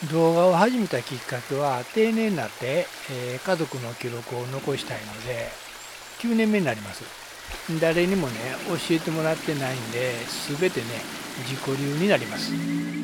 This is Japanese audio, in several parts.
動画を始めたきっかけは定年になって、家族の記録を残したいので9年目になります。誰にもね教えてもらってないんで全てね自己流になります。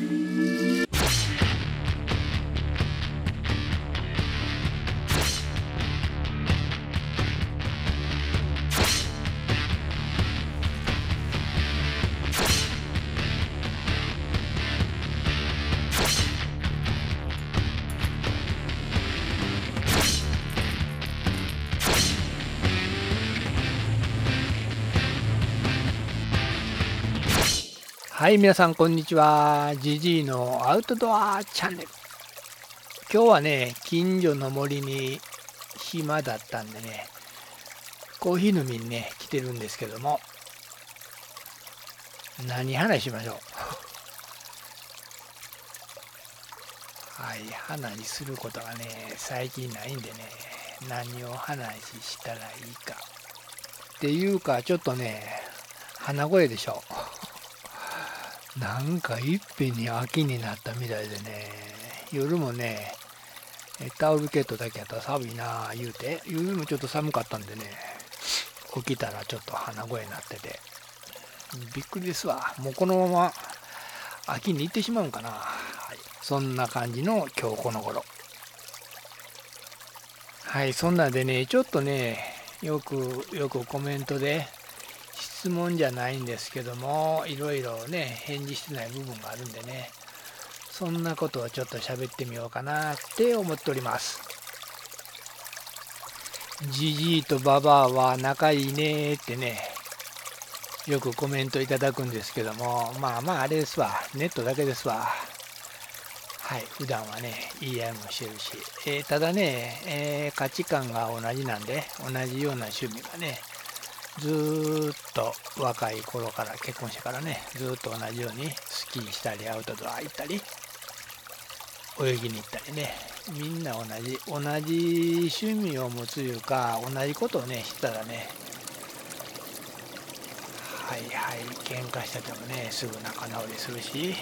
はい、皆さんこんにちは。ジジイのアウトドアチャンネル。今日はね、近所の森に暇だったんでね、コーヒー飲みにね、来てるんですけども、何話しましょう。はい、話することがね、最近ないんでね、何を話したらいいか。っていうか、ちょっとね、鼻声でしょ。なんかいっぺんに秋になったみたいでね、夜もね、タオルケットだけやったら寒いなあ言うて、夜もちょっと寒かったんでね、起きたらちょっと鼻声になってて、びっくりですわ。もうこのまま秋に行ってしまうんかな。はい、そんな感じの今日この頃。はい、そんなんでね、ちょっとね、よくコメントで、質問じゃないんですけども、いろいろね、返事してない部分があるんでね、そんなことをちょっと喋ってみようかなって思っております。ジジイとババアは仲いいねってね、よくコメントいただくんですけども、まあまああれですわ、ネットだけですわ。はい、普段はね、言い合いもしてるし、ただね、価値観が同じなんで、同じような趣味がね、ずーっと若い頃から結婚してからね、ずーっと同じようにスキーしたりアウトドア行ったり泳ぎに行ったりね、みんな同じ趣味を持ついうか同じことをねしてたらね、はいはい、喧嘩しててもねすぐ仲直りするし、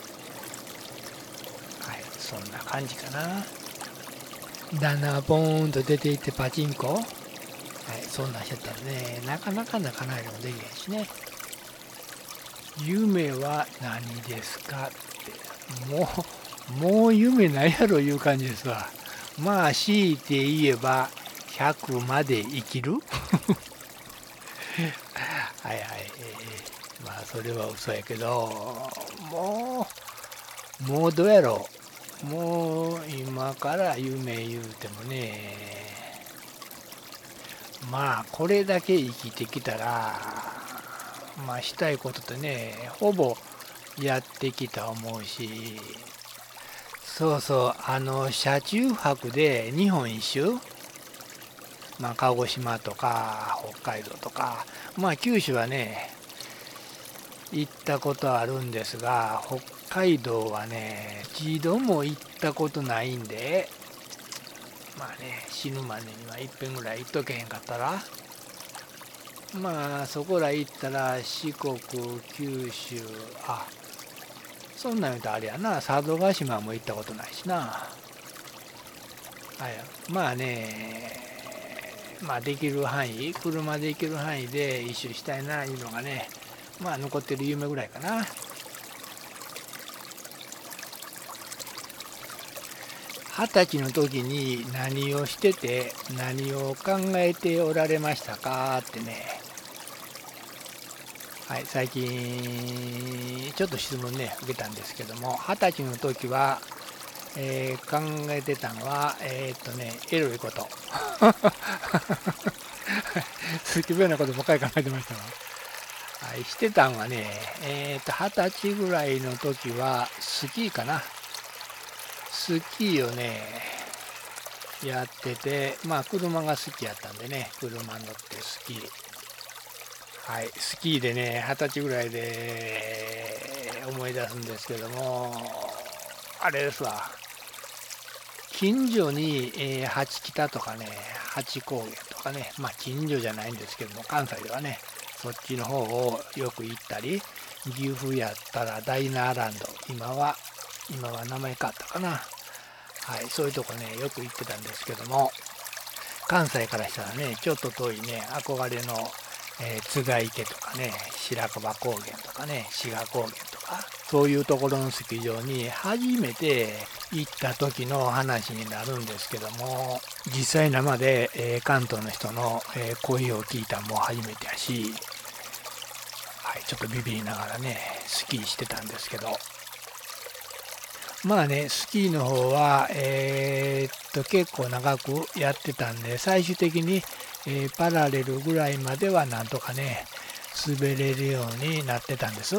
はい、そんな感じかな。旦那がポーンと出て行ってパチンコ、はい、そんなんしてたらねなかなか仲直りもできへんしね。夢は何ですかって、もう夢ないやろいう感じですわ。まあ強いて言えば100まで生きる。はいはい、まあそれは嘘やけど、もうどうやろう。もう今から夢言うてもね、まあこれだけ生きてきたら、まあしたいことってねほぼやってきた思うし、そうそう、車中泊で日本一周、まあ、鹿児島とか北海道とか、まあ九州はね行ったことあるんですが、北海道はね一度も行ったことないんで、まあね死ぬまでには一遍ぐらい行っとけへんかったら、まあそこら行ったら四国、九州、あ、そんなん言うとあれやな、佐渡島も行ったことないしな。はい、まあね、まあできる範囲、車で行ける範囲で一周したいないうのがね、まあ残ってる夢ぐらいかな。20歳の時に何をしてて何を考えておられましたかってね、はい、最近ちょっと質問ね受けたんですけども、20歳の時は、考えてたのはエロいこと。好きなことばっかり考えてましたわ。はい、してたんはね、20歳ぐらいの時はスキーかな。スキーをね、やってて、まあ車が好きやったんでね、車乗ってスキー。はい、スキーでね、20歳ぐらいで思い出すんですけども、あれですわ。近所に、八北とかね、八高原とかね、まあ近所じゃないんですけども、関西ではね、そっちの方をよく行ったり、岐阜やったらダイナーランド、今は今は名前変わったかな。はい、そういうとこね、よく行ってたんですけども、関西からしたらね、ちょっと遠いね、憧れの、津賀池とかね、白樺高原とかね、志賀高原とか、そういうところのスキー場に初めて行った時の話になるんですけども、実際生で、関東の人の、声を聞いたのも初めてやし、はい、ちょっとビビりながらね、スキーしてたんですけど、まあね、スキーの方は、結構長くやってたんで、最終的に、パラレルぐらいまではなんとかね、滑れるようになってたんです。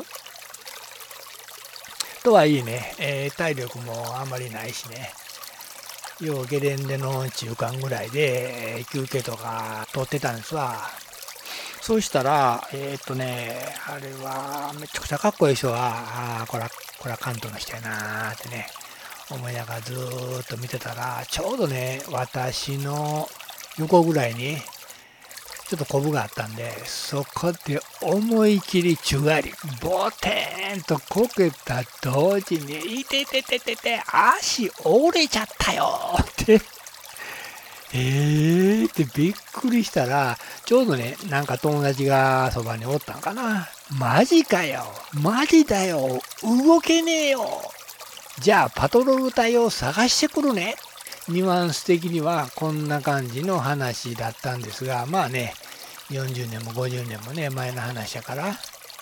とはいえね、体力もあんまりないしね、要ゲレンデの中間ぐらいで、休憩とか取ってたんですわ。そうしたら、あれはめちゃくちゃかっこいい人が、これは関東の人やなーってね、思いながらずーっと見てたら、ちょうどね、私の横ぐらいに、ちょっとコブがあったんで、そこで思い切り宙返り、ボテーンとこけた同時に、いててててて、足折れちゃったよって。ってびっくりしたら、ちょうどね、なんか友達がそばにおったんかな。マジかよ。マジだよ。動けねえよ。じゃあパトロール隊を探してくるね。ニュアンス的にはこんな感じの話だったんですが、まあね、40年も50年もね、前の話やから、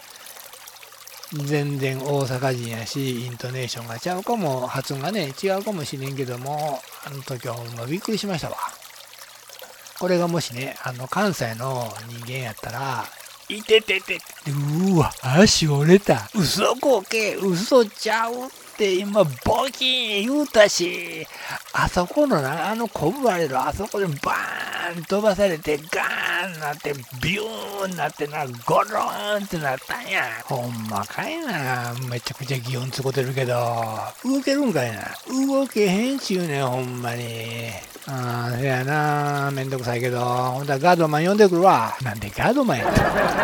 全然大阪人やし、イントネーションがちゃうかも、発音がね、違うかもしれんけども、あの時はほんまびっくりしましたわ。これがもしね、関西の人間やったら、いててて、うわ、足折れた。嘘こけ、嘘ちゃうって今、ボキーン言うたし、あそこのな、コブ割れるあそこでバーン飛ばされて、ガーンなって、ビューンなってな、ゴローンってなったんや。ほんまかいな。めちゃくちゃ擬音つこてるけど、動けるんかいな。動けへんちゅうねん、ほんまに。せやな、めんどくさいけど、ほんとはガードマン呼んでくるわ。なんでガードマンやった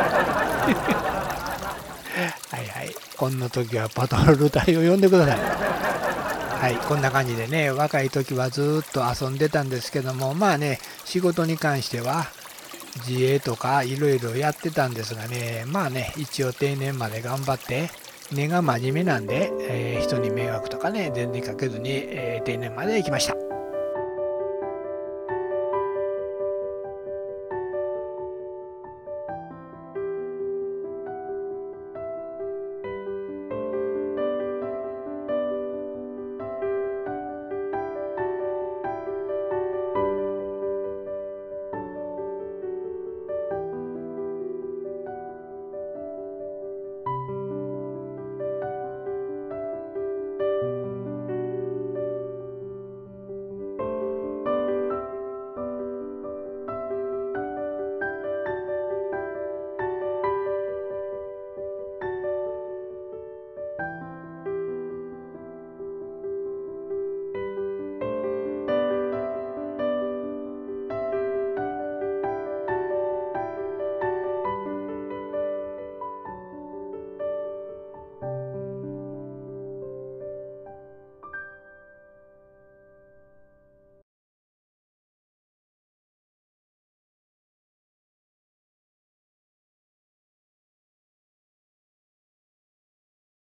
はいはい。こんな時はパトロール隊を呼んでください。はい、こんな感じでね、若い時はずっと遊んでたんですけども、まあね、仕事に関しては自営とかいろいろやってたんですがね、まあね、一応定年まで頑張って、根が真面目なんで、人に迷惑とかね、全然かけずに、定年まで行きました。